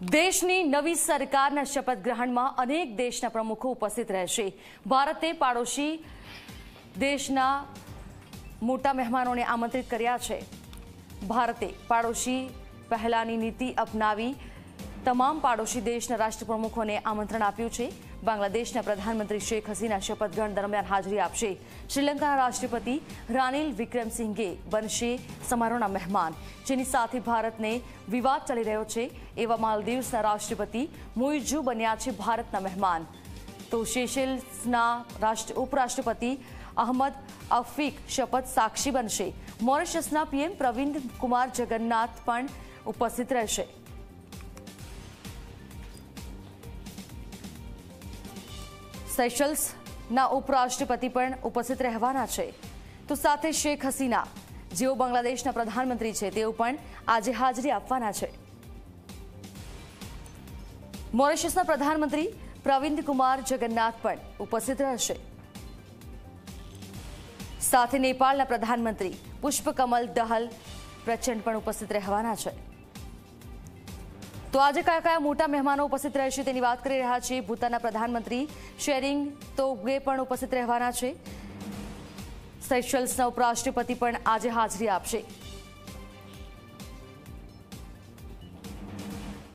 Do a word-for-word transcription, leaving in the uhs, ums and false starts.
દેશની નવી સરકારના શપથ ગ્રહણમાં અનેક દેશના પ્રમુખો ઉપસ્થિત રહેશે। ભારતે પાડોશી દેશના મોટા મહેમાનોને આમંત્રિત કર્યા છે। ભારતે પાડોશી પહેલાની નીતિ અપનાવી તમામ પાડોશી દેશના રાષ્ટ્રપ્રમુખોને આમંત્રણ આપ્યું છે। બાંગ્લાદેશના પ્રધાનમંત્રી શેખ હસીના શપથ ગ્રહણ દરમિયાન હાજરી આપશે। શ્રીલંકાના રાષ્ટ્રપતિ રાનિલ વિક્રમસિંઘે બનશે સમારોહના મહેમાન, જેની સાથે ભારતને વિવાદ ચાલી રહ્યો છે એવા માલદીવ્સના રાષ્ટ્રપતિ મુઇઝુ બન્યા છે ભારતના મહેમાન। તો સેશેલ્સના રાષ્ટ્ર ઉપરાષ્ટ્રપતિ અહમદ અફીક શપથ સાક્ષી બનશે। મોરિશસના પીએમ પ્રવિંદ કુમાર જગન્નાથ પણ ઉપસ્થિત રહેશે। સેશલ્સના ઉપરાષ્ટ્રપતિ પણ ઉપસ્થિત રહેવાના છે। તો સાથે શેખ હસીના, જેઓ બાંગ્લાદેશના પ્રધાનમંત્રી છે, તેઓ પણ આજે હાજરી આપવાના છે। મોરિશસના પ્રધાનમંત્રી પ્રવિંદ કુમાર જગન્નાથ પણ ઉપસ્થિત રહેશે। સાથે નેપાળના પ્રધાનમંત્રી પુષ્પકમલ દહલ પ્રચંડ પણ ઉપસ્થિત રહેવાના છે। તો આજે કયા કયા મોટા મહેમાનો ઉપસ્થિત રહેશે તેની વાત કરી રહ્યા છીએ। ભૂતાનના પ્રધાનમંત્રી શેરિંગ તોબ્ગે પણ ઉપસ્થિત રહેવાના છે। સેશલ્સના ઉપરાષ્ટ્રપતિ પણ આજે હાજરી આપશે।